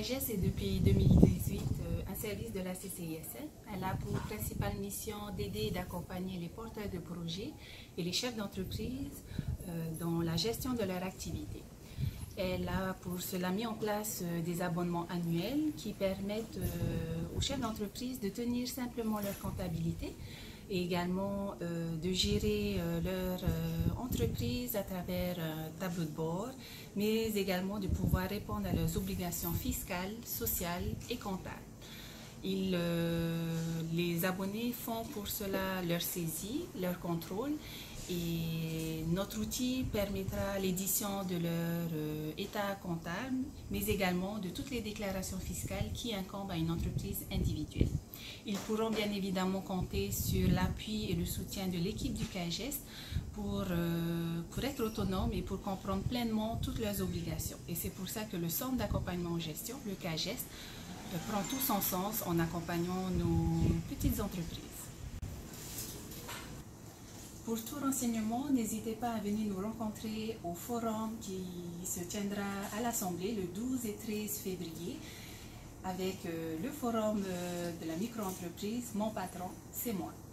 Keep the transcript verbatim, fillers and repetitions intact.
CAGES est depuis deux mille dix-huit euh, un service de la C C I S N. Elle a pour principale mission d'aider et d'accompagner les porteurs de projets et les chefs d'entreprise euh, dans la gestion de leur activité. Elle a pour cela mis en place euh, des abonnements annuels qui permettent euh, aux chefs d'entreprise de tenir simplement leur comptabilité et également euh, de gérer euh, leur euh, entreprise à travers un tableau de bord, mais également de pouvoir répondre à leurs obligations fiscales, sociales et comptables. Ils, euh, les abonnés font pour cela leur saisie, leur contrôle, et notre outil permettra l'édition de leur euh, état comptable, mais également de toutes les déclarations fiscales qui incombent à une entreprise individuelle. Ils pourront bien évidemment compter sur l'appui et le soutien de l'équipe du CAGES pour, euh, pour être autonomes et pour comprendre pleinement toutes leurs obligations. Et c'est pour ça que le Centre d'accompagnement en gestion, le CAGES, euh, prend tout son sens en accompagnant nos petites entreprises. Pour tout renseignement, n'hésitez pas à venir nous rencontrer au forum qui se tiendra à l'Assemblée le douze et treize février avec euh, le forum euh, de la micro-entreprise Mon Patron, c'est moi.